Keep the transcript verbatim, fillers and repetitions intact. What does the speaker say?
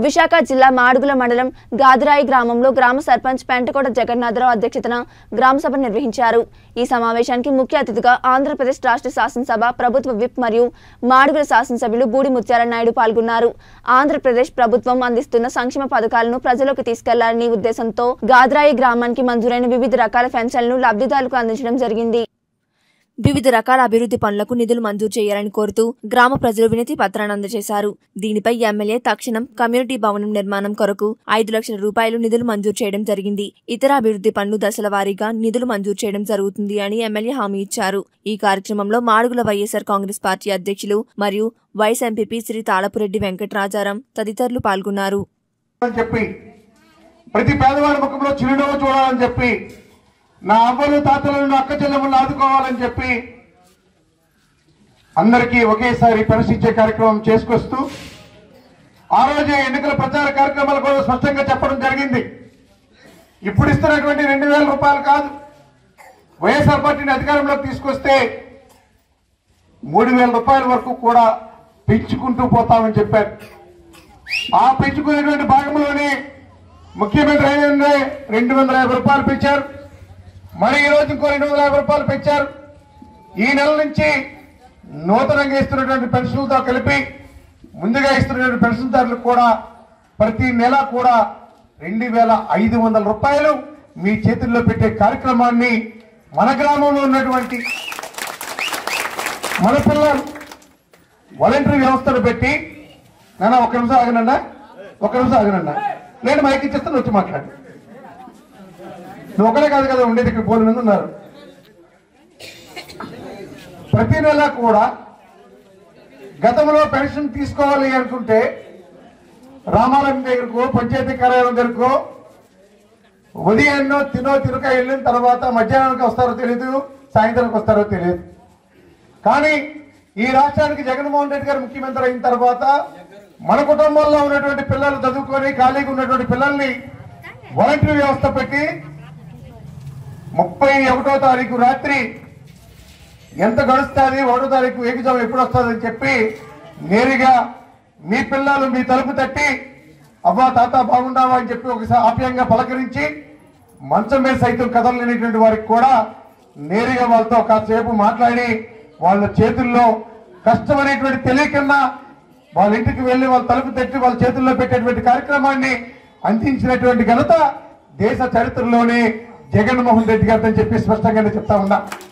విశాఖ జిల్లా మాడుగుల మండలం గాదిరాయి గ్రామంలో గ్రామ సర్పంచ్ పెంటకోట జగన్నాథరావు అధ్యక్షతన గ్రామ సభ నిర్వహించారు। ఈ సమావేశానికి ముఖ్య అతిథిగా ఆంధ్రప్రదేశ్ రాష్ట్ర శాసనసభ ప్రభుత్వ విప్ మరియు మాడుగుల శాసనసభ్యులు బూడి ముత్యాల నాయుడు పాల్గొన్నారు। ఆంధ్రప్రదేశ్ ప్రభుత్వం అందిస్తున్న సంక్షేమ పథకాలను ప్రజలకు తీసుకెళ్లాలనే ఉద్దేశంతో గాదిరాయి గ్రామానికి మంజూరైన వివిధ రకాల పెన్షన్లను లబ్ధిదారులకు అందించడం జరిగింది। వివిధ రకాల అభివృద్ధి పనులకు నిధులు మంజూరు చేయాలని కోరుతూ గ్రామ ప్రజలు వినతి పత్రాన్ని అందజేశారు। దీనిపై ఎమ్మెల్యే తక్షణం కమ్యూనిటీ భవనం నిర్మాణం కొరకు ఐదు లక్షల రూపాయలు నిధులు మంజూరు చేయడం జరిగింది। ఇతర అభివృద్ధి పనులు దశల వారీగా నిధులు మంజూరు చేయడం జరుగుతుంది అని ఎమ్మెల్యే హామీ ఇచ్చారు। ఈ కార్యక్రమంలో మాడుగుల వైఎస్ఆర్ కాంగ్రెస్ పార్టీ అధ్యక్షులు మరియు వైస్ ఎంపీపీ శ్రీ తాళపురెడ్డి వెంకటరాజారాం తదితరులు పాల్గొన్నారు। ప్రతి పేదవాడి ముఖంలో చిరునవ్వు చూడాలని చెప్పి నా అవ్వలు తాతలను అక్క చెల్లెములను ఆదుకోవాలని చెప్పి అందరికీ ఒకేసారి పరిశీలించే కార్యక్రమం చేసుకొస్తూ ఆ రోజే ఎన్నికల ప్రచార కార్యక్రమాలు కూడా స్పష్టంగా చెప్పడం జరిగింది। ఇప్పుడు ఇస్తున్నటువంటి రెండు వేల రూపాయలు కాదు, వైఎస్ఆర్ పార్టీని అధికారంలోకి తీసుకొస్తే మూడు వేల రూపాయల వరకు కూడా పెంచుకుంటూ పోతామని చెప్పారు। ఆ పెంచుకునేటువంటి భాగంలోనే ముఖ్యమంత్రి అయిన రెండు వందల యాభై రూపాయలు పెంచారు, మరి ఈ రోజు ఇంకో రెండు వందల యాభై రూపాయలు పెంచారు। ఈ నెల నుంచి నూతనంగా ఇస్తున్నటువంటి పెన్షన్లతో కలిపి ముందుగా ఇస్తున్నటువంటి పెన్షన్దారులకు కూడా ప్రతి నెల కూడా రెండు వేల ఐదు వందల రూపాయలు మీ చేతుల్లో పెట్టే కార్యక్రమాన్ని మన గ్రామంలో ఉన్నటువంటి మన పిల్లలు వాలంటరీ వ్యవస్థను పెట్టి నాన్న ఒక నిమిషం ఆగనండా ఒక నిమిషం ఆగనండా నేను మైక్ ఇచ్చేస్తాను, వచ్చి మాట్లాడు। నువ్వు ఒకరే కాదు కదా ఉండేది, ఇక్కడ పోలు మంది ఉన్నారు। ప్రతి నెల కూడా గతంలో పెన్షన్ తీసుకోవాలి అనుకుంటే రామాలయం దగ్గరకో పంచాయతీ కార్యాలయం దగ్గరకో ఉదయాన్నో తినో తిరుక వెళ్ళిన తర్వాత మధ్యాహ్నానికి వస్తారో తెలియదు, సాయంత్రానికి వస్తారో తెలియదు। కానీ ఈ రాష్ట్రానికి జగన్మోహన్ రెడ్డి గారు ముఖ్యమంత్రి అయిన తర్వాత మన కుటుంబంలో ఉన్నటువంటి పిల్లలు చదువుకొని ఖాళీగా ఉన్నటువంటి పిల్లల్ని వాలంటరీ వ్యవస్థ పెట్టి ముప్పై ఒకటో తారీఖు రాత్రి ఎంత గడుస్తుంది, ఒకటో తారీఖు ఎగ్జామ్ ఎప్పుడు వస్తుందని చెప్పి నేరుగా మీ పిల్లలు మీ తలుపు తట్టి అవ్వా తాత బాగుండావా అని చెప్పి ఒకసారి ఆప్యాయంగా పలకరించి మంచం మీద సైతం కదలలేనటువంటి వారికి కూడా నేరుగా వాళ్ళతో కాసేపు మాట్లాడి వాళ్ళ చేతుల్లో కష్టం అనేటువంటి తెలియకన్నా వాళ్ళ ఇంటికి వెళ్ళి వాళ్ళ తలుపు తట్టి వాళ్ళ చేతుల్లో పెట్టేటువంటి కార్యక్రమాన్ని అందించినటువంటి ఘనత దేశ చరిత్రలోనే జగన్మోహన్ రెడ్డి గారిని చెప్పి స్పష్టంగానే చెప్తా ఉన్నా।